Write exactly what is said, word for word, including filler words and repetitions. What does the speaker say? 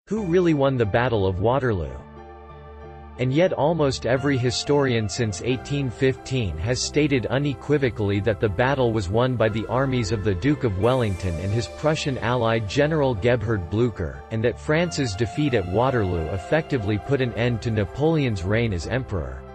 Who really won the Battle of Waterloo? And yet almost every historian since eighteen fifteen has stated unequivocally that the battle was won by the armies of the Duke of Wellington and his Prussian ally General Gebhard Blücher, and that France's defeat at Waterloo effectively put an end to Napoleon's reign as emperor.